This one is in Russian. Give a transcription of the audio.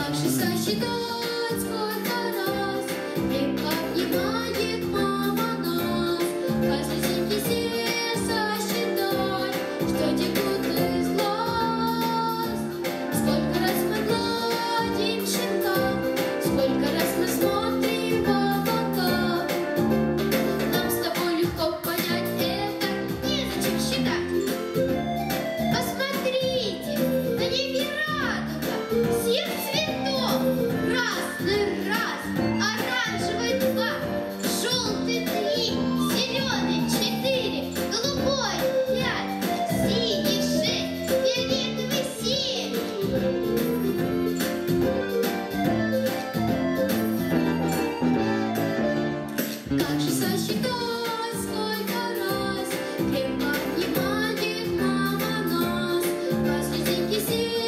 Как же сосчитать, сколько раз крепко обнимает мама нас? Каждый день все сосчитать, что текут из глаз. Сколько раз мы гладим щенка, сколько раз мы смотрим в облака. Нам с тобой легко понять это, незачем считать. Посмотрите, на небе радуга, всех цветов. Красный раз, оранжевый два, желтый три, зеленый четыре, голубой пять, синий шесть, фиолетовый семь. Как же сосчитать, сколько раз крепко обнимает мама нас? Каждый день кисель